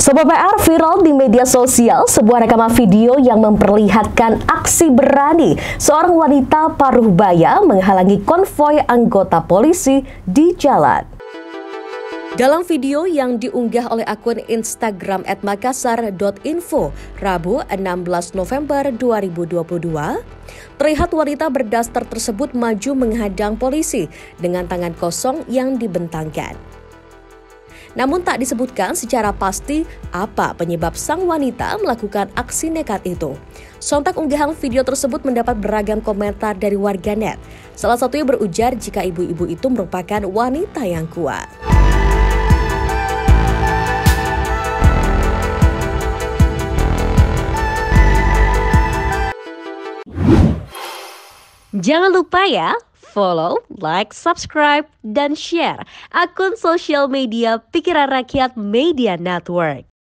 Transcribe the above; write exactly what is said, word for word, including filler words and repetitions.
Sobat P R, viral di media sosial sebuah rekaman video yang memperlihatkan aksi berani seorang wanita paruh baya menghalangi konvoi anggota polisi di jalan. Dalam video yang diunggah oleh akun Instagram et makassar dot info Rabu enam belas November dua ribu dua puluh dua, terlihat wanita berdaster tersebut maju menghadang polisi dengan tangan kosong yang dibentangkan. Namun tak disebutkan secara pasti apa penyebab sang wanita melakukan aksi nekat itu. Sontak unggahan video tersebut mendapat beragam komentar dari warganet. Salah satunya berujar jika ibu-ibu itu merupakan wanita yang kuat. Jangan lupa ya, follow, like, subscribe, dan share akun sosial media Pikiran Rakyat Media Network.